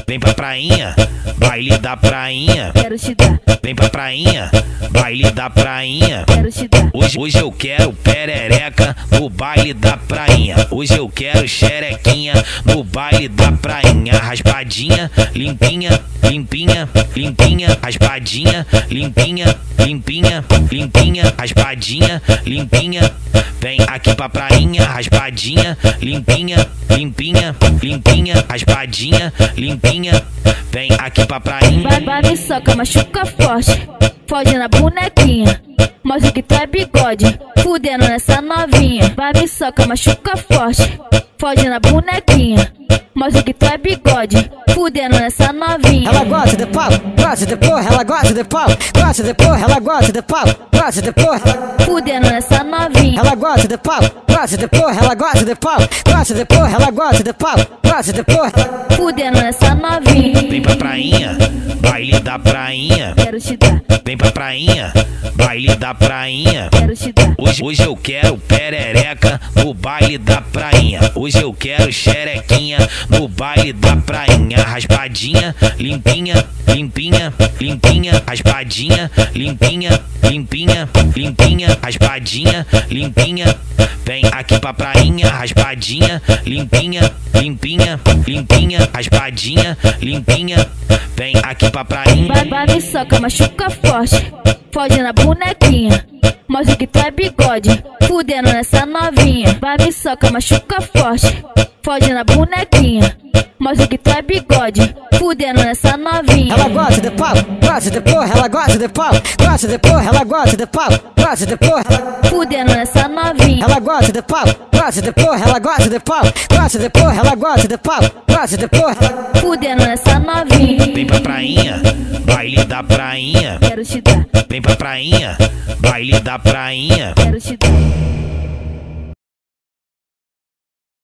vem pra prainha, baile da prainha. Quero te dar, Vem pra prainha, baile da prainha. quero te dar. Hoje eu quero perereca no baile da prainha. Hoje eu quero xerequinha no baile da prainha. Raspadinha, limpinha, limpinha, limpinha. Raspadinha, limpinha, limpinha, limpinha. Raspadinha, limpinha. Vem aqui pra prainha, raspadinha, limpinha, limpinha, limpinha. Raspadinha, limpinha. Vem aqui pra prainha. Vai me soca, machuca forte, fode na bonequinha. Mostra que tu é bigode, fudendo nessa novinha. Vai me soca, machuca forte, fode na bonequinha. Mostra que tu é bigode, fudendo nessa novinha. Ela gosta de pau, gosta de porra, ela gosta de pau, gosta de porra, ela gosta de pau, gosta de porra. Fudendo nessa novinha. Ela gosta de pau, gosta de porra, ela gosta de pau, gosta de porra, ela gosta de pau, gosta de porra. Fudendo nessa novinha. Vem pra prainha, baile da prainha. Quero te dar, Vem pra prainha, baile da prainha. quero te dar. Hoje eu quero perereca no baile da prainha. Hoje eu quero xerequinha no baile da prainha. Raspadinha, limpinha, limpinha, limpinha. Raspadinha, limpinha, limpinha, limpinha. Raspadinha, limpinha. Vem aqui pra prainha, raspadinha, limpinha, limpinha, limpinha. Raspadinha, limpinha. Vem aqui pra prainha. Vai me soca, machuca forte, fode na bonequinha. Mostra que tu é bigode, fudendo nessa novinha. Vai me soca, machuca forte, fode na bonequinha. Mostra que tu é bigode, fudendo nessa novinha. Ela gosta de pau, gosta de porra, ela gosta de pau, gosta de porra, ela gosta de pau, gosta de porra. Fudendo nessa novinha. Ela gosta de pau, gosta de porra, ela gosta de pau, gosta de porra, ela gosta de pau, gosta de porra. Fudendo nessa novinha. Vem pra prainha, baile da prainha. Quero te dar, Vem pra prainha, baile da prainha. quero te dar.